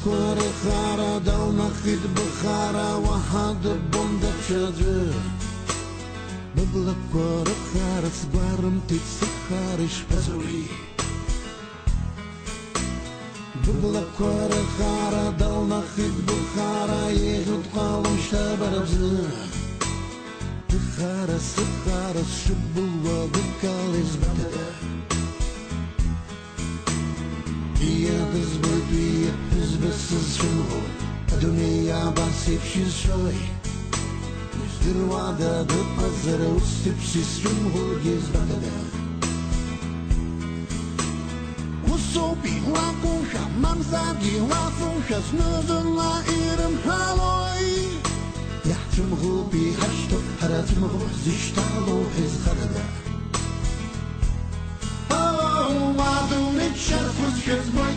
كور خارا دل نخيد بخارا وحد بومدا تشاجر ببلا كور خارا سبارم تتسخارش بزوي ببلا كور خارا دل نخيد بخارا يهد قالم شابر بزر بخارا سخارا شبوا بكاليز بدا يدز بدوية بزبسز شنو الدنيا باسيب شوي يزدر وعدا ببزر وستبسيس شنو يزبدا وصوبي وعقوشا ممزاجي وعفوشا سنوزن لائرم حالوي يحتم غوبي هشتو هراتم غوح زيشتالو حز خردا وعدو نتشرف وزشز بوي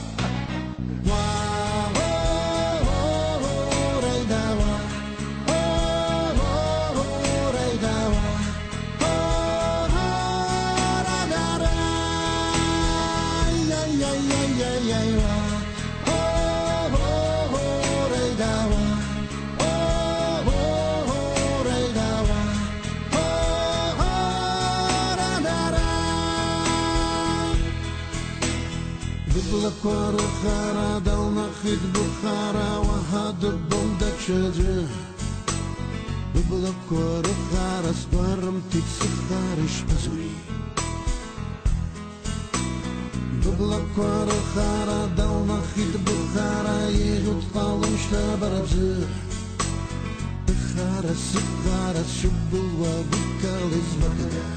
ببلا كور خارا دل نخيد بخارا وهاد بومدا تشاجر ببلا كور خارا سبارم تتسخارش بزوي ببلا كور خارا دل نخيد بخارا يهد قالم شابر بزر بخارا سخارا شبوا بكاليز بكدا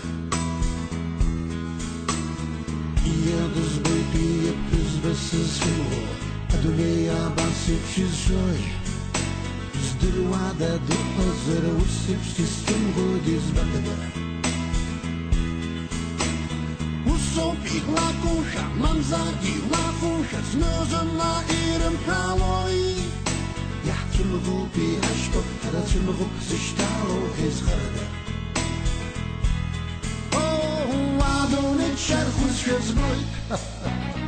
يدز بدوية بزبسز شنو الدنيا باسيب شوي يزدر وعدا ببزر وستبسيس شنو يزبدا وصوبي لاكوشا ممزاجي وعفوشا سنوزن لائرم حالوي يحتم غوبي هشتو هراتم غوب زيشتالو حز خردا وعدو نتشرف وزشز بوي